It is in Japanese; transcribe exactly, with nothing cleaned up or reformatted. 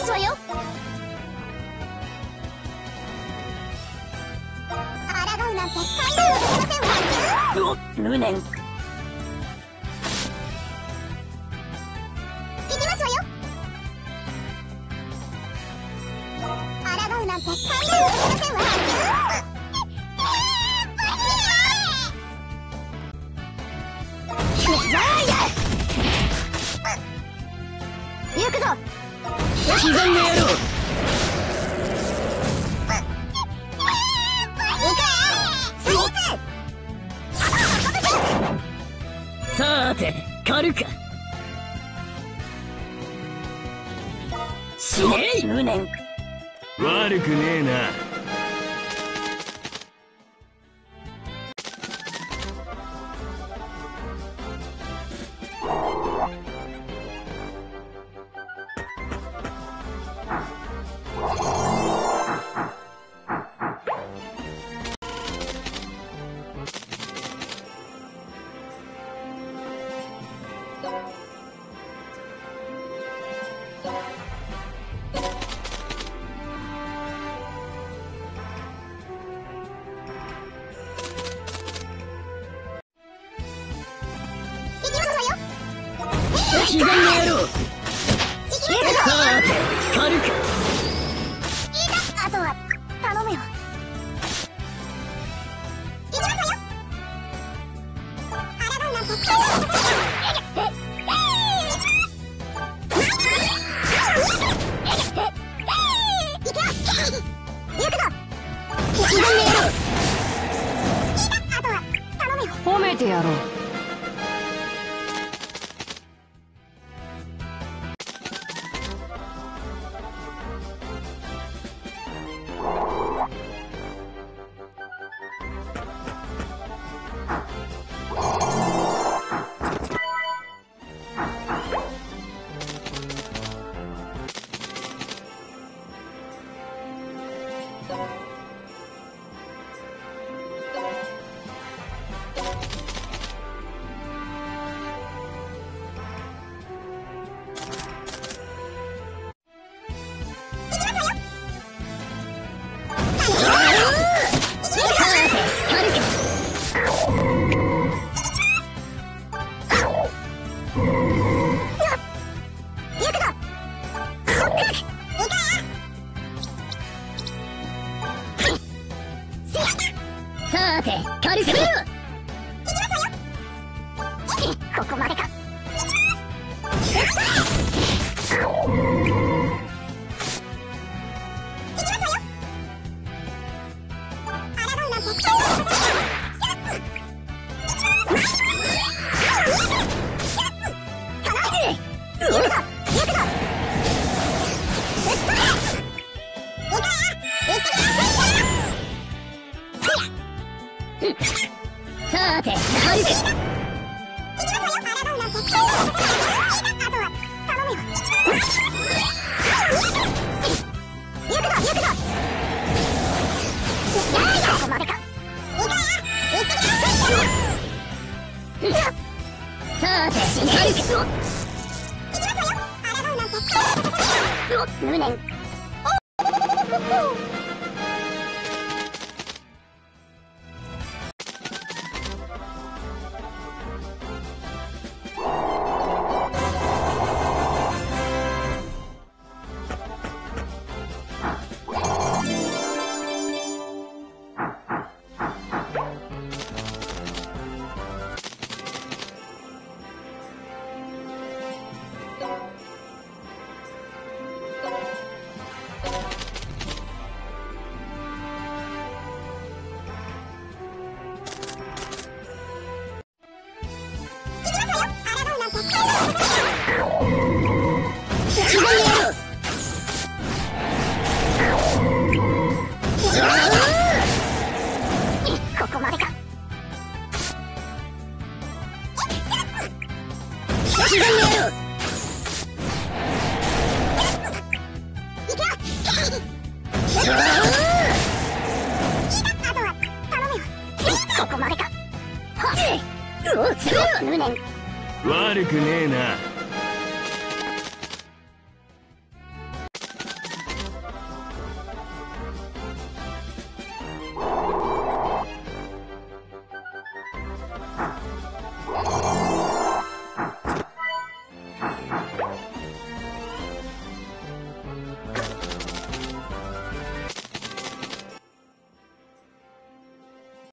ますわよ。抗うなんて考えもできませんわ。お、無念。いきますわよ。抗うなんて考えもできませんわ。行くぞ。自然でやろう。さて狩るか。死ねえ無念。 悪くねえな。 自然でやろう。さて狩るか。 あとは頼むよ。行きますわよ。抗うなんて考えもできません。行くよ。行くぞ。自然でやろう。あとは頼むよ。 褒めてやろう。 さて狩りするよ。ここまでか。さて狩る。さて死ねる。無念。ここまでか。自然にやろう。行くよ。あとは頼むよ。ここまでか。はっ。うお、無念。 悪くねえな。